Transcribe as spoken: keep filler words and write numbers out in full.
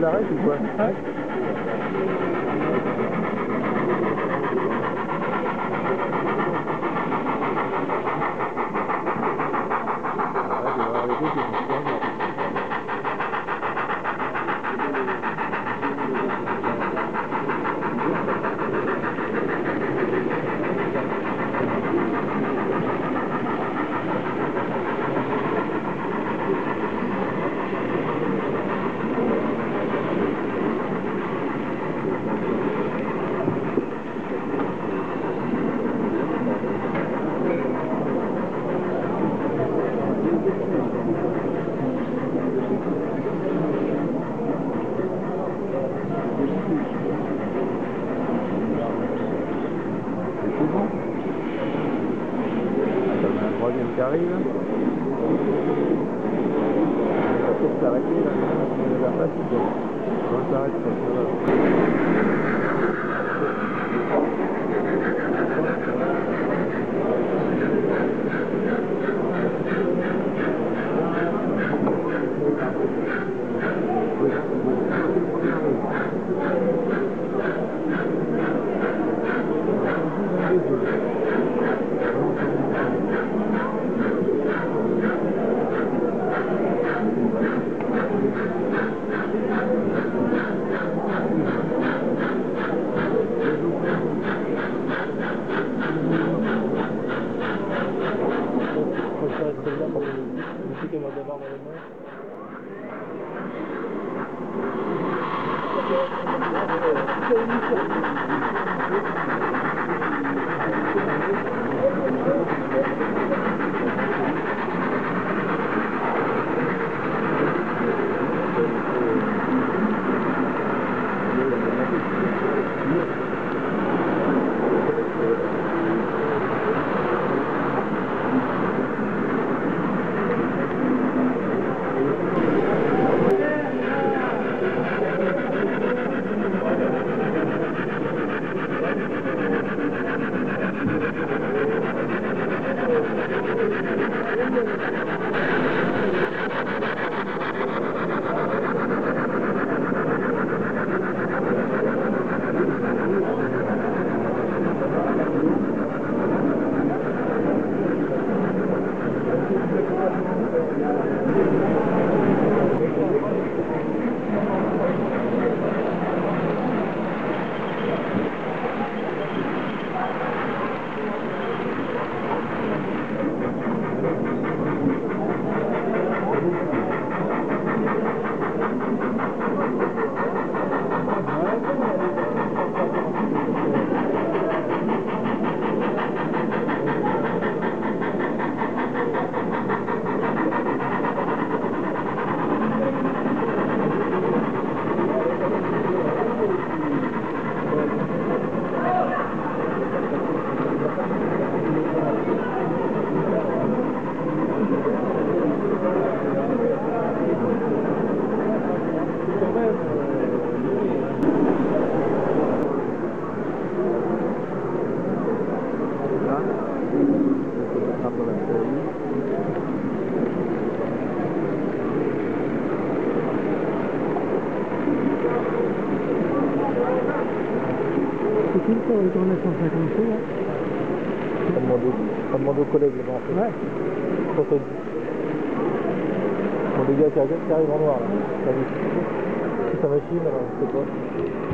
l'arrêtes ou quoi? Ouais. Qui arrive. Ça peut s'arrêter là, on va pas tout bon. On s'arrête pas, ça va. C'est tout le temps retourner à cent cinquante sous, hein. On demande aux collègues là-bas en fait. Ouais. Pour te... Bon, les gars qui arrivent en noir là. C'est sa machine, alors je sais pas.